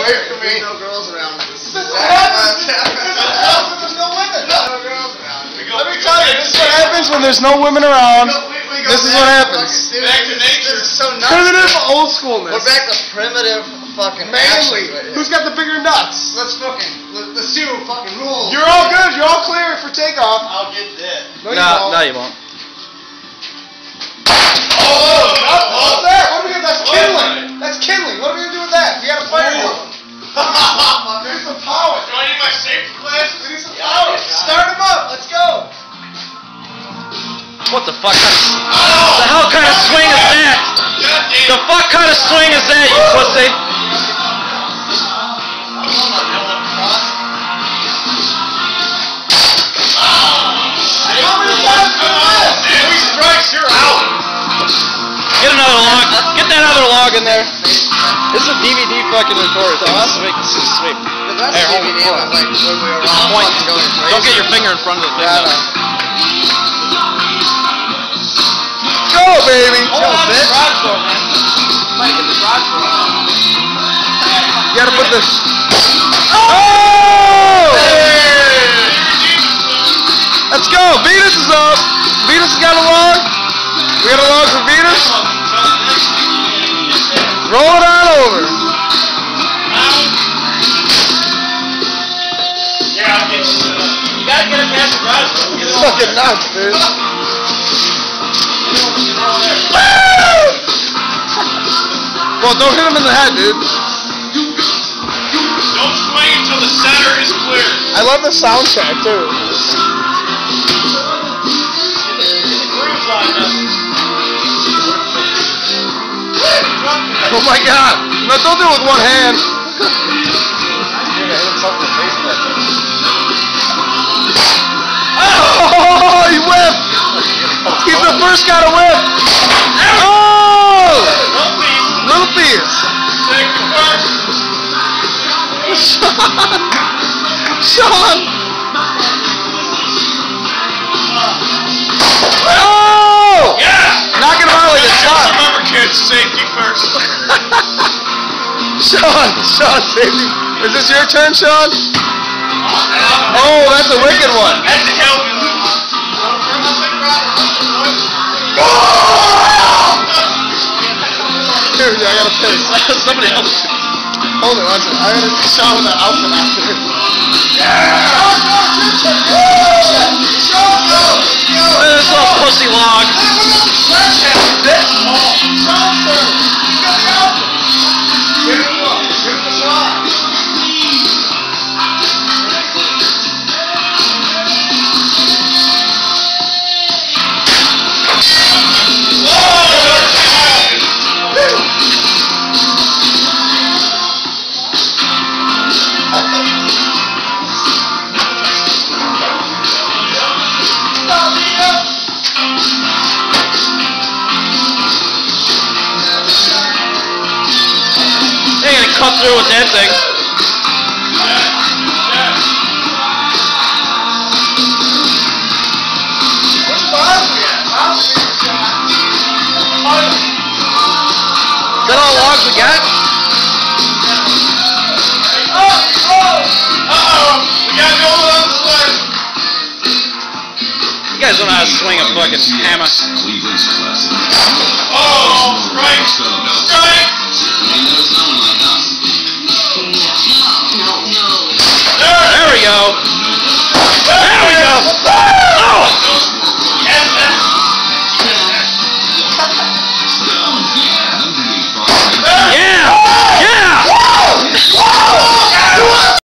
away from me. There's no girls around. This is what happens. There's no women. No girls around. Let me tell you, this is what happens when there's no women around. This is what happens. Back to nature. This is so nuts. Primitive old schoolness. We're back to primitive fucking manly. right. Who's got the bigger nuts? Let's do fucking rules. You're all good. You're all clear for takeoff. I'll get this. No, you won't. Oh! What's that? What are we gonna do? That's kindling. That's kindling. What are we gonna do with that? We got a fire one. We need some power. Do I need my safety glasses? We need some power. Start him up. Let's go. What the fuck? The hell kind of swing is that? The fuck kind of swing is that, you pussy? You're out. Get another log. Get that other log in there. This is a DVD fucking recorder thing. This is sweet. The rest of DVD was like when we were all Point. going crazy. Don't get your finger in front of the thing. Yeah, Go, baby. Go, bitch. Might get the garage door. You gotta put this. Oh! Let's go. Venus is up. Venus has got a log. We got a log for Venus. Roll it on over. Yeah, I'll get you. You gotta get it past the garage door. It's fucking nuts, dude. Well, don't hit him in the head, dude. Don't swing until the center is clear. I love the sound check, too. Oh my god! No, don't do it with one hand. Oh, he whipped! He's the first guy to whip! Oh! Little piece. Sean! Oh! Yeah! Knocking him out like a shot. Remember, kids, safety first. Sean, safety. Is this your turn, Sean? Oh, that's a wicked one. That's a hell of a Dude, I gotta piss. Somebody else. Hold it, one second. I gotta show him the outfit after. This little pussy log. They're gonna cut through with that thing. Is that all logs we got? We gotta go on the left. You guys don't know how to swing a fucking hammer. Oh, strike! Strike!